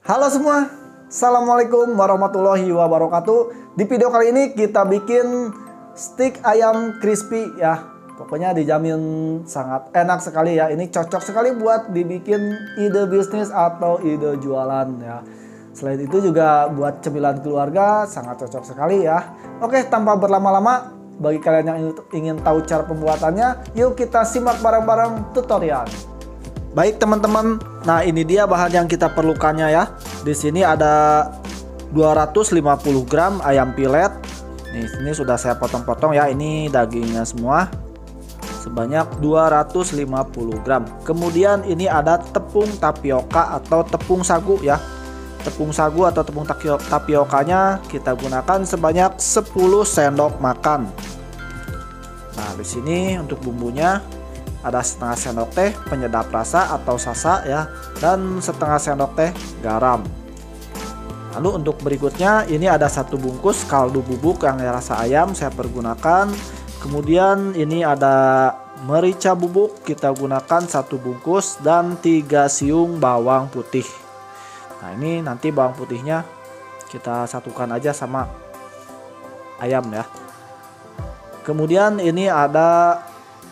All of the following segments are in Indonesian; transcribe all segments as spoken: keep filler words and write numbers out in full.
Halo semua, Assalamualaikum warahmatullahi wabarakatuh. Di video kali ini kita bikin stik ayam crispy ya. Pokoknya dijamin sangat enak sekali ya. Ini cocok sekali buat dibikin ide bisnis atau ide jualan ya. Selain itu juga buat cemilan keluarga sangat cocok sekali ya. Oke, tanpa berlama-lama, bagi kalian yang ingin tahu cara pembuatannya, yuk kita simak bareng-bareng tutorial. Baik teman-teman, nah ini dia bahan yang kita perlukannya ya. Di sini ada dua ratus lima puluh gram ayam pilet. Nih, ini sudah saya potong-potong ya. Ini dagingnya semua. Sebanyak dua ratus lima puluh gram. Kemudian ini ada tepung tapioka atau tepung sagu ya. Tepung sagu atau tepung tapiokanya kita gunakan sebanyak sepuluh sendok makan. Nah, di sini untuk bumbunya ada setengah sendok teh penyedap rasa atau sasa ya, dan setengah sendok teh garam. Lalu untuk berikutnya ini ada satu bungkus kaldu bubuk yang rasa ayam saya pergunakan. Kemudian ini ada merica bubuk kita gunakan satu bungkus dan tiga siung bawang putih. Nah, ini nanti bawang putihnya kita satukan aja sama ayam ya. Kemudian ini ada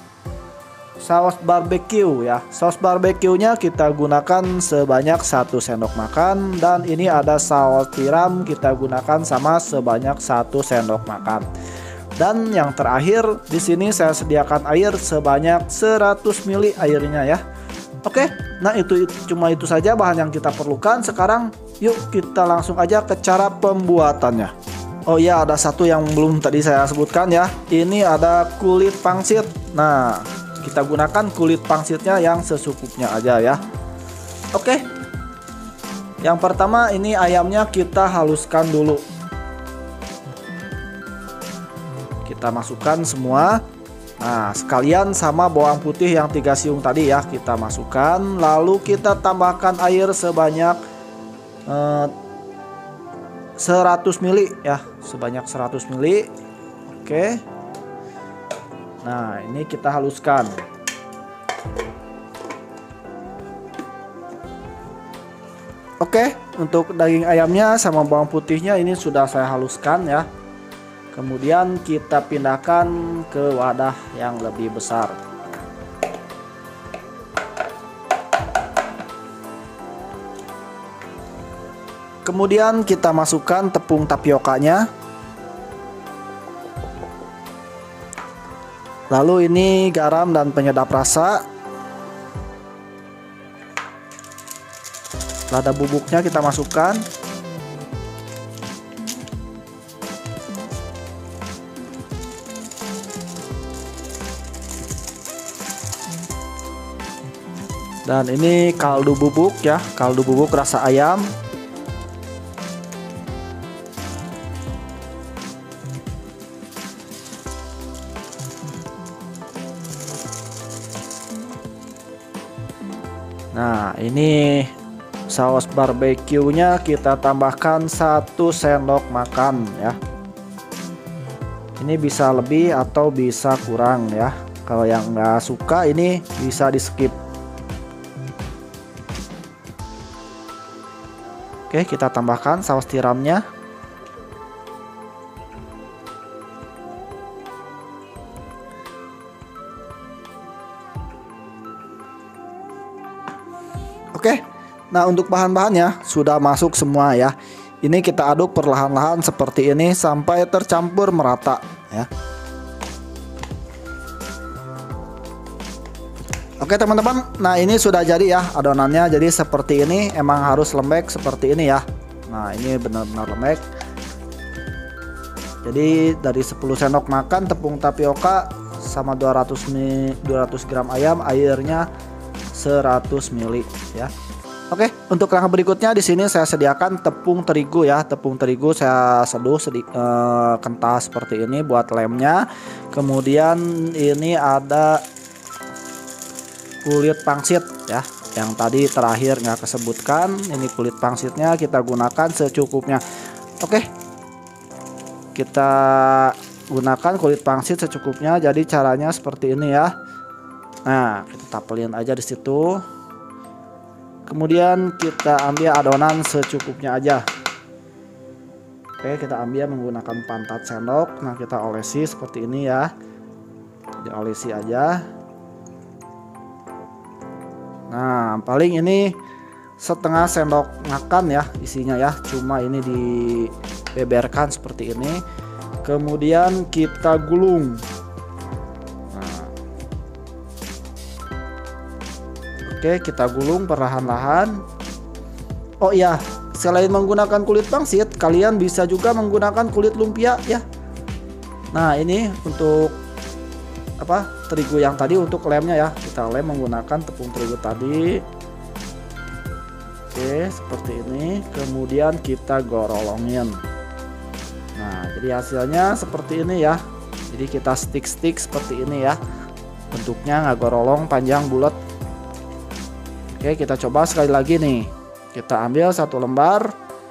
saus barbecue ya. Saus barbeque-nya kita gunakan sebanyak satu sendok makan, dan ini ada saus tiram kita gunakan sama sebanyak satu sendok makan. Dan yang terakhir di sini saya sediakan air sebanyak seratus mililiter airnya ya. Oke, nah itu, itu cuma itu saja bahan yang kita perlukan. Sekarang yuk kita langsung aja ke cara pembuatannya. Oh iya, ada satu yang belum tadi saya sebutkan ya. Ini ada kulit pangsit. Nah, kita gunakan kulit pangsitnya yang secukupnya aja ya. Oke. Yang pertama ini ayamnya kita haluskan dulu. Kita masukkan semua. Nah, sekalian sama bawang putih yang tiga siung tadi ya, kita masukkan. Lalu kita tambahkan air sebanyak eh, seratus mililiter ya, sebanyak seratus mililiter. Oke. Nah, ini kita haluskan. Oke, untuk daging ayamnya sama bawang putihnya ini sudah saya haluskan ya. Kemudian kita pindahkan ke wadah yang lebih besar. Kemudian kita masukkan tepung tapiokanya. Lalu ini garam dan penyedap rasa. Lada bubuknya kita masukkan. Dan ini kaldu bubuk ya, kaldu bubuk rasa ayam. Nah, ini saus barbeque-nya kita tambahkan satu sendok makan ya. Ini bisa lebih atau bisa kurang ya. Kalau yang nggak suka ini bisa di skip. Oke, kita tambahkan saus tiramnya. Oke, nah untuk bahan-bahannya sudah masuk semua ya. Ini kita aduk perlahan-lahan seperti ini sampai tercampur merata ya. Oke teman-teman, nah ini sudah jadi ya adonannya. Jadi seperti ini, emang harus lembek seperti ini ya. Nah, ini benar-benar lembek. Jadi dari sepuluh sendok makan tepung tapioka sama dua ratus gram ayam, airnya seratus mililiter ya. Oke, untuk langkah berikutnya di sini saya sediakan tepung terigu ya. Tepung terigu saya seduh sedikit eh, kental seperti ini buat lemnya. Kemudian ini ada kulit pangsit ya, yang tadi terakhir nggak kesebutkan. Ini kulit pangsitnya kita gunakan secukupnya. Oke, kita gunakan kulit pangsit secukupnya. Jadi caranya seperti ini ya. Nah, kita tapelin aja di situ. Kemudian kita ambil adonan secukupnya aja. Oke, kita ambil menggunakan pantat sendok. Nah, kita olesi seperti ini ya. Diolesi aja. Nah, paling ini setengah sendok makan ya isinya ya. Cuma ini dibeberkan seperti ini. Kemudian kita gulung. Nah. Oke, kita gulung perlahan-lahan. Oh iya, selain menggunakan kulit pangsit, kalian bisa juga menggunakan kulit lumpia ya. Nah, ini untuk apa? Terigu yang tadi untuk lemnya ya. Kita lem menggunakan tepung terigu tadi. Oke, seperti ini. Kemudian kita gorolongin. Nah, jadi hasilnya seperti ini ya. Jadi kita stick-stick seperti ini ya. Bentuknya nggak gorolong, panjang, bulat. Oke, kita coba sekali lagi nih. Kita ambil satu lembar.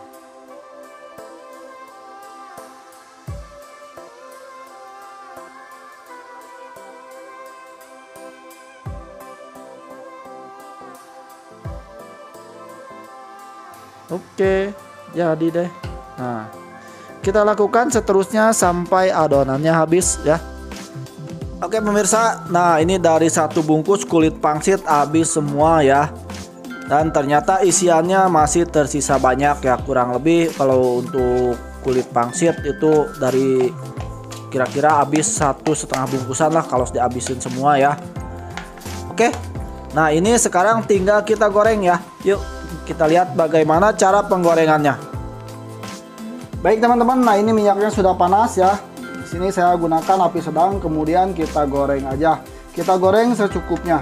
Oke, jadi deh. Nah, kita lakukan seterusnya sampai adonannya habis ya. Oke pemirsa, nah ini dari satu bungkus kulit pangsit habis semua ya. Dan ternyata isiannya masih tersisa banyak ya. Kurang lebih kalau untuk kulit pangsit itu dari kira-kira habis satu setengah bungkusan lah kalau dihabisin semua ya. Oke, nah ini sekarang tinggal kita goreng ya. Yuk kita lihat bagaimana cara penggorengannya. Baik teman-teman, nah ini minyaknya sudah panas ya. Di sini saya gunakan api sedang, kemudian kita goreng aja. Kita goreng secukupnya.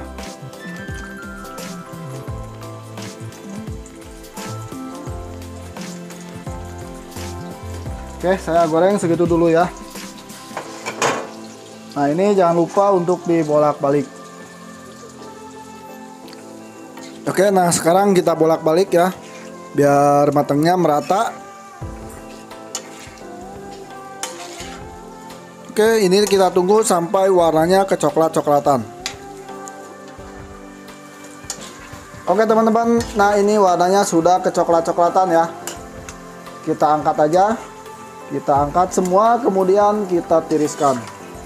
Oke, saya goreng segitu dulu ya. Nah ini jangan lupa untuk dibolak-balik. Oke, nah sekarang kita bolak-balik ya, biar matangnya merata. Oke, ini kita tunggu sampai warnanya kecoklat-coklatan. Oke teman-teman, nah ini warnanya sudah kecoklat-coklatan ya. Kita angkat aja. Kita angkat semua, kemudian kita tiriskan.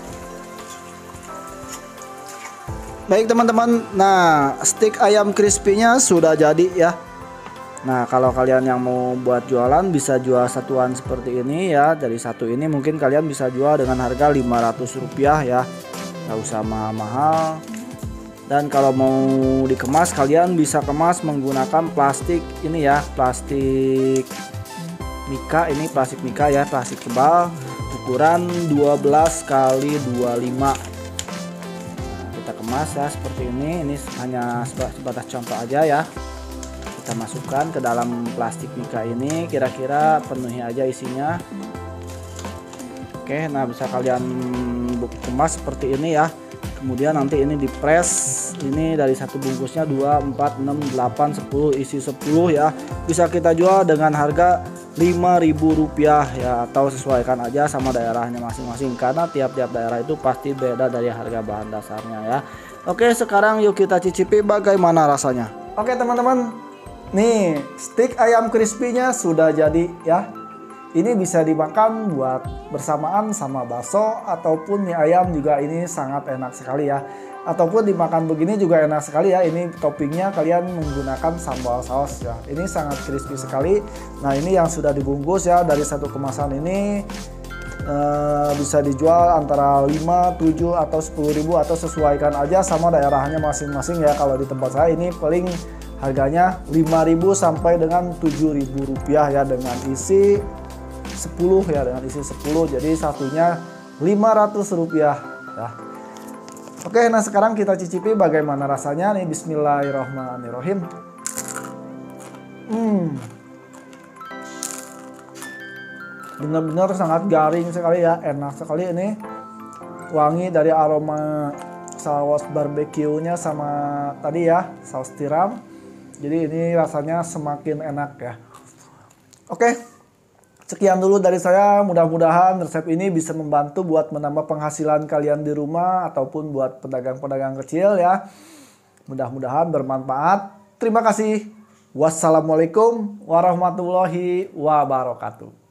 Baik teman-teman, nah stik ayam crispy-nya sudah jadi ya. Nah kalau kalian yang mau buat jualan bisa jual satuan seperti ini ya. Dari satu ini mungkin kalian bisa jual dengan harga lima ratus rupiah ya. Gak usah mahal-mahal. Dan kalau mau dikemas kalian bisa kemas menggunakan plastik ini ya. Plastik mika, ini plastik mika ya, plastik tebal. Ukuran dua belas kali dua puluh lima. Nah, kita kemas ya seperti ini. Ini hanya sebatas contoh aja ya. Kita masukkan ke dalam plastik mika ini, kira-kira penuhi aja isinya. Oke, nah bisa kalian kemas seperti ini ya. Kemudian nanti ini dipres. Ini dari satu bungkusnya dua, empat, enam, delapan, sepuluh, isi sepuluh ya. Bisa kita jual dengan harga lima ribu rupiah ya, atau sesuaikan aja sama daerahnya masing-masing karena tiap-tiap daerah itu pasti beda dari harga bahan dasarnya ya. Oke, sekarang yuk kita cicipi bagaimana rasanya. Oke teman-teman, nih, stik ayam crispy-nya sudah jadi ya. Ini bisa dimakan buat bersamaan sama bakso ataupun mie ayam juga, ini sangat enak sekali ya. Ataupun dimakan begini juga enak sekali ya. Ini toppingnya kalian menggunakan sambal saus ya. Ini sangat crispy sekali. Nah ini yang sudah dibungkus ya. Dari satu kemasan ini eh, bisa dijual antara lima, tujuh atau sepuluh ribu, atau sesuaikan aja sama daerahnya masing-masing ya. Kalau di tempat saya ini paling harganya lima ribu sampai dengan tujuh ribu rupiah ya, dengan isi sepuluh ya, dengan isi sepuluh. Jadi satunya lima ratus rupiah ya. Oke, nah sekarang kita cicipi bagaimana rasanya nih. Bismillahirrahmanirrahim. Hmm. Benar-benar sangat garing sekali ya, enak sekali ini. Wangi dari aroma saus barbeque-nya sama tadi ya, saus tiram. Jadi ini rasanya semakin enak ya. Oke, sekian dulu dari saya. Mudah-mudahan resep ini bisa membantu buat menambah penghasilan kalian di rumah ataupun buat pedagang-pedagang kecil ya. Mudah-mudahan bermanfaat. Terima kasih. Wassalamualaikum warahmatullahi wabarakatuh.